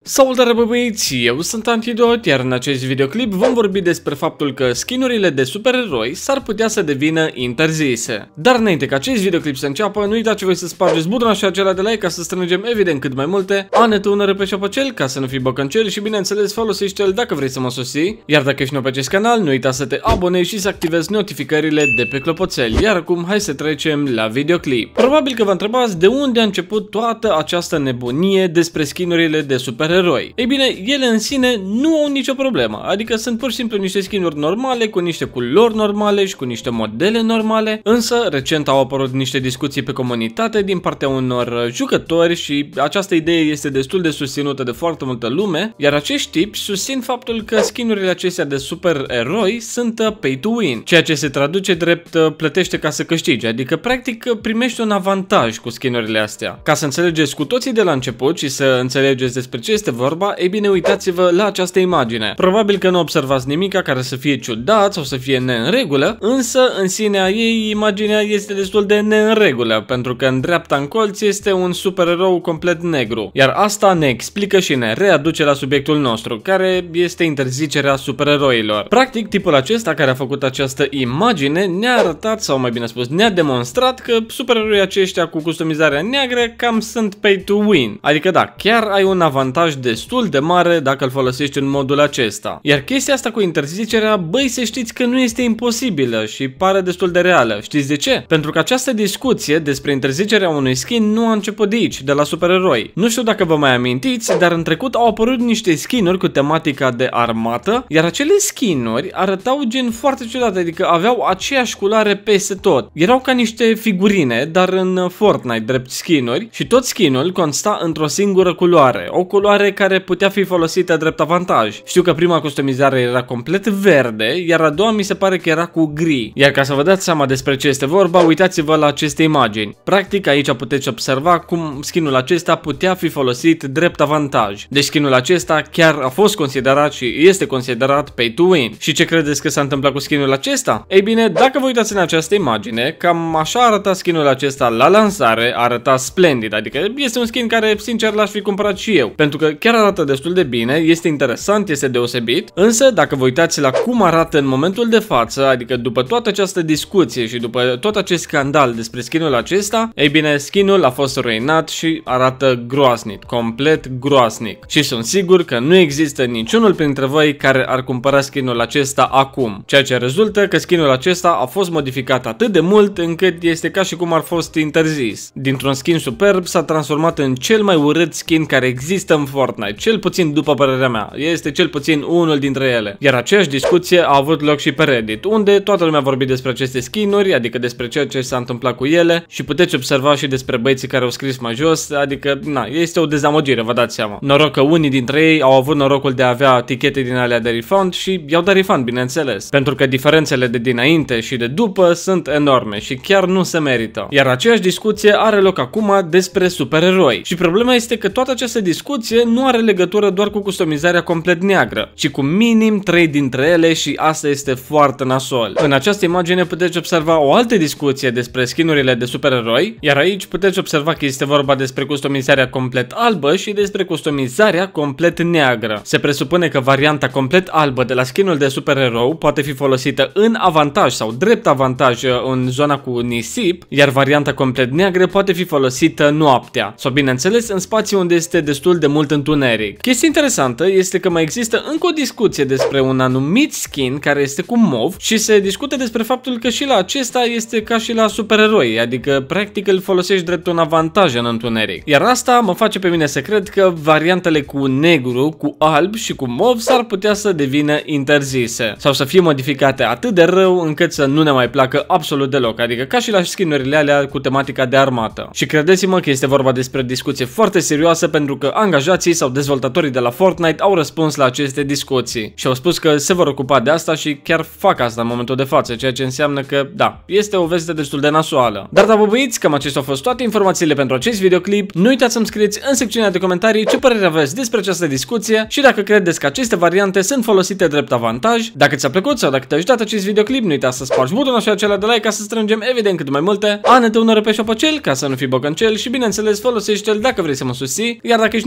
Salutare băieți, eu sunt Antidot, iar în acest videoclip vom vorbi despre faptul că skinurile de supereroi s-ar putea să devină interzise. Dar înainte ca acest videoclip să înceapă, nu uitați voi să spargeți butonul și acela de like ca să strângem evident cât mai multe anetunări pe șapăcel ca să nu fii băcăncel și bineînțeles folosește-l dacă vrei să mă susții. Iar dacă ești nou pe acest canal, nu uita să te abonezi și să activezi notificările de pe clopoțel. Iar acum hai să trecem la videoclip. Probabil că vă întrebați de unde a început toată această nebunie despre skinurile de supereroi. Ei bine, ele în sine nu au nicio problemă, adică sunt pur și simplu niște skinuri normale, cu niște culori normale și cu niște modele normale, însă recent au apărut niște discuții pe comunitate din partea unor jucători și această idee este destul de susținută de foarte multă lume, iar acești tipi susțin faptul că skinurile acestea de supereroi sunt pay to win, ceea ce se traduce drept plătește ca să câștigi, adică practic primești un avantaj cu skinurile astea. Ca să înțelegeți cu toții de la început și să înțelegeți despre ce este vorba, ei bine, uitați-vă la această imagine. Probabil că nu observați nimica care să fie ciudat sau să fie neînregulă, însă în sinea ei imaginea este destul de neînregulă, pentru că în dreapta în colț este un supererou complet negru. Iar asta ne explică și ne readuce la subiectul nostru, care este interzicerea supereroilor. Practic, tipul acesta care a făcut această imagine ne-a arătat, sau mai bine spus, ne-a demonstrat că supereroii aceștia cu customizarea neagră cam sunt pay to win. Adică da, chiar ai un avantaj destul de mare dacă îl folosești în modul acesta. Iar chestia asta cu interzicerea, băi, să știți că nu este imposibilă și pare destul de reală. Știți de ce? Pentru că această discuție despre interzicerea unui skin nu a început de aici, de la supereroi. Nu știu dacă vă mai amintiți, dar în trecut au apărut niște skinuri cu tematica de armată, iar acele skinuri arătau gen foarte ciudat, adică aveau aceeași culoare peste tot. Erau ca niște figurine, dar în Fortnite, drept skinuri, și tot skinul consta într-o singură culoare. O culoare care putea fi folosită drept avantaj. Știu că prima customizare era complet verde, iar a doua mi se pare că era cu gri. Iar ca să vă dați seama despre ce este vorba, uitați-vă la aceste imagini. Practic aici puteți observa cum skinul acesta putea fi folosit drept avantaj. Deci skinul acesta chiar a fost considerat și este considerat pay to win. Și ce credeți că s-a întâmplat cu skinul acesta? Ei bine, dacă vă uitați în această imagine, cam așa arăta skinul acesta la lansare, arăta splendid, adică este un skin care sincer l-aș fi cumpărat și eu, pentru că chiar arată destul de bine, este interesant, este deosebit, însă dacă vă uitați la cum arată în momentul de față, adică după toată această discuție și după tot acest scandal despre skinul acesta, ei bine, skinul a fost ruinat și arată groaznic, complet groaznic. Și sunt sigur că nu există niciunul printre voi care ar cumpăra skinul acesta acum, ceea ce rezultă că skinul acesta a fost modificat atât de mult încât este ca și cum ar fost interzis. Dintr-un skin superb s-a transformat în cel mai urât skin care există în Fortnite, cel puțin după părerea mea, este cel puțin unul dintre ele. Iar aceeași discuție a avut loc și pe Reddit, unde toată lumea a vorbit despre aceste skinuri, adică despre ceea ce s-a întâmplat cu ele și puteți observa și despre băieții care au scris mai jos, adică, na, este o dezamăgire, vă dați seama. Noroc că unii dintre ei au avut norocul de a avea tichete din alea de refund și i-au dat refund, bineînțeles, pentru că diferențele de dinainte și de după sunt enorme și chiar nu se merită. Iar aceeași discuție are loc acum despre supereroi. Și problema este că toată această discuție nu are legătură doar cu customizarea complet neagră, ci cu minim 3 dintre ele și asta este foarte nasol. În această imagine puteți observa o altă discuție despre skinurile de supereroi, iar aici puteți observa că este vorba despre customizarea complet albă și despre customizarea complet neagră. Se presupune că varianta complet albă de la skinul de supererou poate fi folosită în avantaj sau drept avantaj în zona cu nisip, iar varianta complet neagră poate fi folosită noaptea, sau bineînțeles în spații unde este destul de mult întuneric. Chestia interesantă este că mai există încă o discuție despre un anumit skin care este cu mov și se discută despre faptul că și la acesta este ca și la supereroi, adică practic îl folosești drept un avantaj în întuneric. Iar asta mă face pe mine să cred că variantele cu negru, cu alb și cu mov s-ar putea să devină interzise sau să fie modificate atât de rău încât să nu ne mai placă absolut deloc, adică ca și la skinurile alea cu tematica de armată. Și credeți-mă că este vorba despre discuție foarte serioasă, pentru că angajații sau dezvoltatorii de la Fortnite au răspuns la aceste discuții și au spus că se vor ocupa de asta și chiar fac asta în momentul de față, ceea ce înseamnă că, da, este o veste destul de nasoală. Dar da, vă băieți, cam acestea au fost toate informațiile pentru acest videoclip. Nu uitați să-mi scrieți în secțiunea de comentarii ce părere aveți despre această discuție și dacă credeți că aceste variante sunt folosite drept avantaj. Dacă ți-a plăcut sau dacă te-a ajutat acest videoclip, nu uita să spargi butonul și acela de like ca să strângem evident cât mai multe anetunări pe șopăcel ca să nu fii băcăncel și bineînțeles folosește-l dacă vrei să mă susții. Iar dacă ești nou pe acest canal,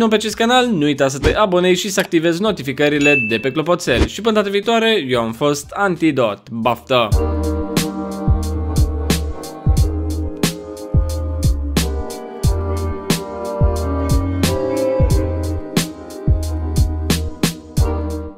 canal, nu uita să te abonezi și să activezi notificările de pe clopoțel. Și până data viitoare, eu am fost Antidot. Baftă!